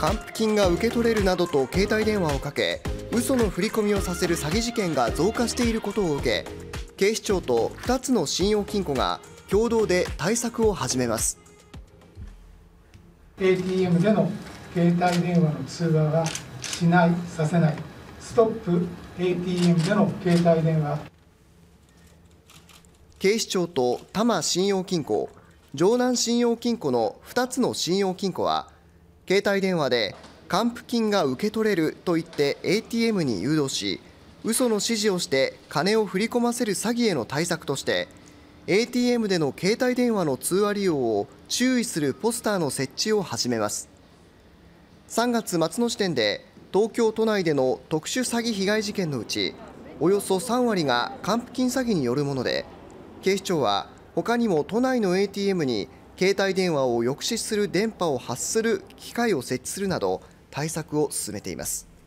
還付金が受け取れるなどと携帯電話をかけ、嘘の振り込みをさせる詐欺事件が増加していることを受け、警視庁と2つの信用金庫が共同で対策を始めます。 ATM での携帯電話の通話はしない、させない、ストップ ATM での携帯電話。 警視庁と多摩信用金庫、城南信用金庫の2つの信用金庫は、携帯電話で還付金が受け取れると言って ATM に誘導し、嘘の指示をして金を振り込ませる詐欺への対策として、ATM での携帯電話の通話利用を注意するポスターの設置を始めます。3月末の時点で東京都内での特殊詐欺被害事件のうち、およそ3割が還付金詐欺によるもので、警視庁は他にも都内の ATM に携帯電話を抑止する電波を発する機械を設置するなど対策を進めています。